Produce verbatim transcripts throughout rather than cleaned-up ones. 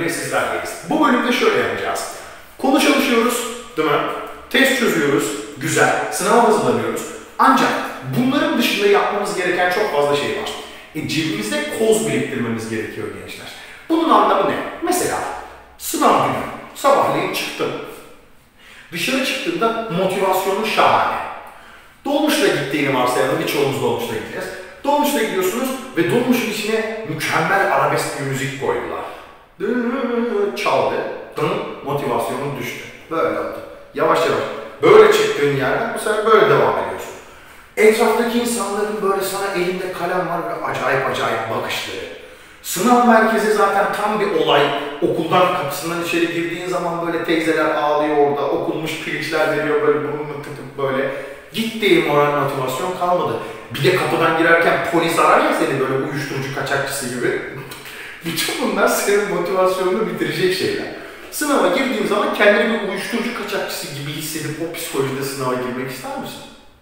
bölümünde sizlerleyiz. Bu bölümde şöyle yapacağız. Konu çalışıyoruz, değil mi? Test çözüyoruz, güzel, sınava hazırlanıyoruz. Ancak bunların dışında yapmamız gereken çok fazla şey var. E, cebimizde koz biriktirmemiz gerekiyor gençler. Bunun anlamı ne? Mesela sınav günü, sabahleyin çıktım. Dışarı çıktığında motivasyonun şahane. Dolmuşla gittiğini varsayalım, birçoğumuz dolmuşla gideceğiz. Dolmuşla gidiyorsunuz ve dolmuşun içine mükemmel arabesk bir müzik koydular. Çaldı, motivasyonun düştü. Böyle oldu. Yavaş yavaş. Böyle çıktığın yerden bu sefer böyle devam ediyorsun. Etraftaki insanların böyle sana elinde kalem var ve acayip acayip bakışları. Sınav merkezi zaten tam bir olay. Okuldan kapısından içeri girdiğin zaman böyle teyzeler ağlıyor orada, okunmuş pirinçler veriyor böyle burnunu tıkıp böyle. Gittiğin moral motivasyon kalmadı. Bir de kapıdan girerken polis arar ya seni böyle uyuşturucu kaçakçısı gibi. Bütün bunlar senin motivasyonunu bitirecek şeyler. Sınava girdiğin zaman kendini bir uyuşturucu kaçakçısı gibi hissedip o psikolojide sınava girmek ister misin?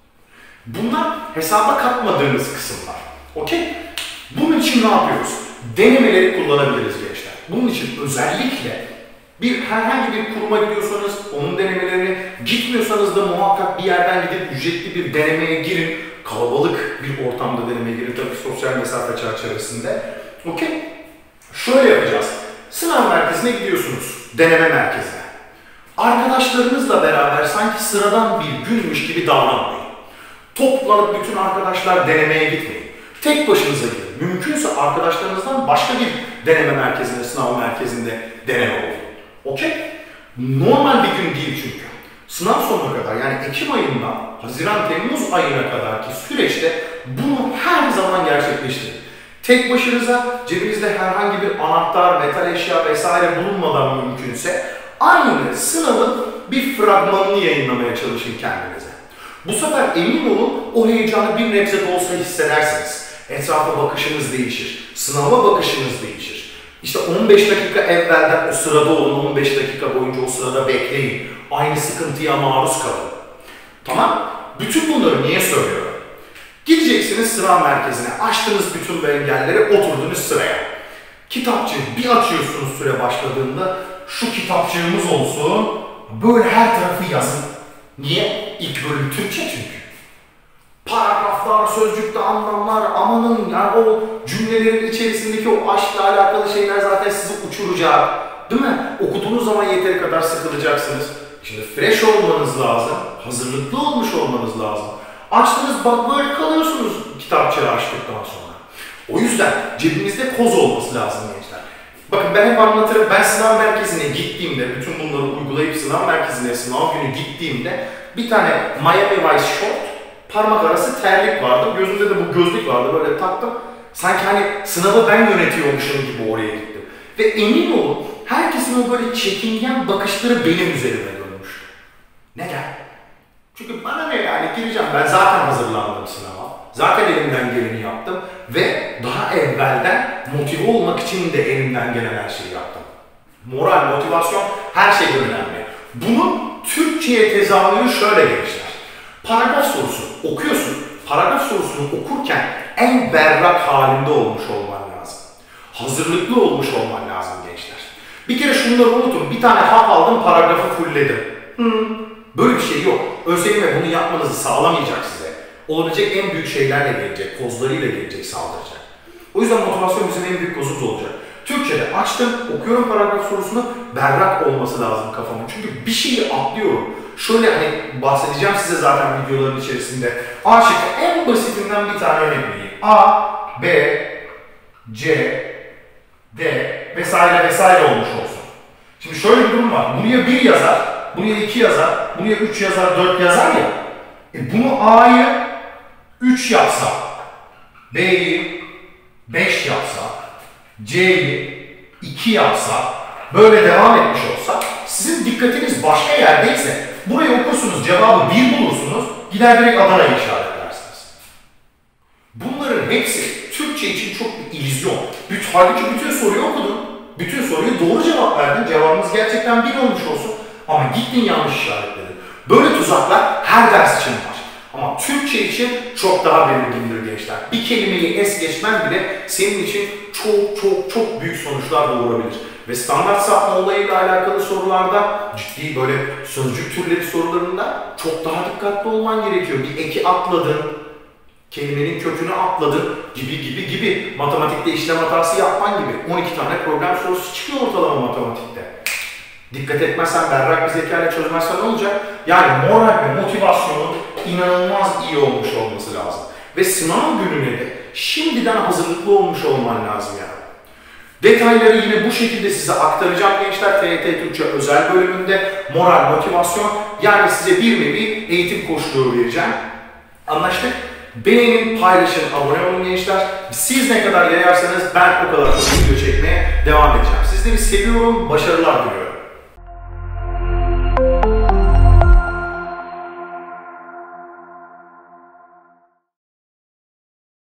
Bunlar hesaba katmadığınız kısımlar. Okey? Bunun için ne yapıyoruz? Denemeleri kullanabiliriz gençler. Bunun için özellikle bir herhangi bir kuruma gidiyorsanız onun denemelerini, gitmiyorsanız da muhakkak bir yerden gidip ücretli bir denemeye girin. Kalabalık bir ortamda denemeye girin. Tabii sosyal mesafe çerçevesinde. Okey? Şöyle yapacağız. Sınav merkezine gidiyorsunuz. Deneme merkezine. Arkadaşlarınızla beraber sanki sıradan bir günmüş gibi davranmayın. Toplanıp bütün arkadaşlar denemeye gitmeyin. Tek başınıza gidin. Mümkünse arkadaşlarınızdan başka bir deneme merkezinde, sınav merkezinde deneme olun. Okey? Normal bir gün değil çünkü. Sınav sonuna kadar yani Ekim ayından Haziran-Temmuz ayına kadarki süreçte bunu her zaman gerçekleştirin. Tek başınıza cebinizde herhangi bir anahtar, metal eşya vesaire bulunmadan mümkünse aynı sınavın bir fragmanını yayınlamaya çalışın kendinize. Bu sefer emin olun o heyecanı bir nebze de olsa hissedersiniz. Etrafa bakışınız değişir, sınava bakışınız değişir. İşte on beş dakika evvelden o sırada olun, on beş dakika boyunca o sırada bekleyin. Aynı sıkıntıya maruz kalın. Tamam? Bütün bunları niye söylüyorum? Gideceksiniz sınav merkezine, açtınız bütün bu engelleri, oturdunuz sıraya. Kitapçığı bir açıyorsunuz süre başladığında, şu kitapçığımız olsun, böyle her tarafı yazın. Niye? İlk bölüm Türkçe çünkü. Paragraflar, sözcükte anlamlar, amanın yani o cümlelerin içerisindeki o aşkla alakalı şeyler zaten sizi uçuracak. Değil mi? Okuduğunuz zaman yeteri kadar sıkılacaksınız. Şimdi fresh olmanız lazım, hazırlıklı olmuş olmanız lazım. Açtınız bak böyle kalıyorsunuz kitapçığı açtıktan sonra. O yüzden cebinizde koz olması lazım gençler. Bakın ben hep anlatırım, ben sınav merkezine gittiğimde, bütün bunları uygulayıp sınav merkezine, sınav günü gittiğimde bir tane Miami Vice short, parmak arası terlik vardı, gözümde de bu gözlük vardı, böyle taktım. Sanki hani sınavı ben yönetiyormuşum gibi oraya gittim. Ve emin olun, herkesin o böyle çekingen bakışları benim üzerime dönmüş. Neden? Çünkü bana ne yani gireceğim, ben zaten hazırlandım sınava. Zaten elimden geleni yaptım ve daha evvelden motive olmak için de elimden gelen her şeyi yaptım. Moral, motivasyon her şeyden önemli. Bunun Türkçe'ye tezahürü şöyle gençler. Paragraf sorusu okuyorsun, paragraf sorusunu okurken en berrak halinde olmuş olman lazım. Hazırlıklı olmuş olman lazım gençler. Bir kere şunları unutun, bir tane hap aldım, paragrafı fullledim. Hmm. Böyle bir şey yok. ÖSYM bunu yapmanızı sağlamayacak size. Olabilecek en büyük şeylerle gelecek, kozlarıyla gelecek, saldıracak. O yüzden motivasyon bizim en büyük kozumuz olacak. Türkçe'de açtım, okuyorum paragraf sorusunu, berrak olması lazım kafamın. Çünkü bir şeyi atlıyorum. Şöyle hani bahsedeceğim size zaten videoların içerisinde. A şıkkı en basitinden bir tane örnek vereyim. A, B, C, D vesaire vesaire olmuş olsun. Şimdi şöyle bir durum var. Buraya bir yazar, buraya iki yazar, buraya üç yazar, dört yazar ya. E bunu A'yı üç yapsa, B'yi beş yapsa, C'yi iki yapsa, böyle devam etmiş olsa, sizin dikkatiniz başka yerdeyse, burayı okursunuz, cevabı bir bulursunuz, gider direkt Adana'yı işaretlersiniz. Bunların hepsi Türkçe için çok bir illüzyon. Halbuki bütün soruyu okudun, bütün soruyu doğru cevap verdin, cevabımız gerçekten bir olmuş olsun. Ama gittin yanlış işaretledin. Böyle tuzaklar her ders için var. Ama Türkçe için çok daha belirgindir gençler. Bir kelimeyi es geçmen bile senin için çok çok çok büyük sonuçlar doğurabilir. Ve standart sapma olayıyla alakalı sorularda, ciddi böyle sözcük türleri sorularında çok daha dikkatli olman gerekiyor. Bir eki atladın, kelimenin kökünü atladın gibi gibi gibi. Matematikte işlem hatası yapman gibi. on iki tane problem sorusu çıkıyor ortalama matematikte. Dikkat etmezsen, berrak bir zekayla çözmezsen ne olacak? Yani moral ve motivasyonun inanılmaz iyi olmuş olması lazım. Ve sınav gününe de şimdiden hazırlıklı olmuş olman lazım yani. Detayları yine bu şekilde size aktaracağım gençler. T Y T Türkçe özel bölümünde moral, motivasyon, yani size bir nevi eğitim koçluğu vereceğim. Anlaştık? Beğenin, paylaşın, abone olun gençler. Siz ne kadar yayarsanız ben o kadar çok video çekmeye devam edeceğim. Sizleri seviyorum, başarılar diliyorum.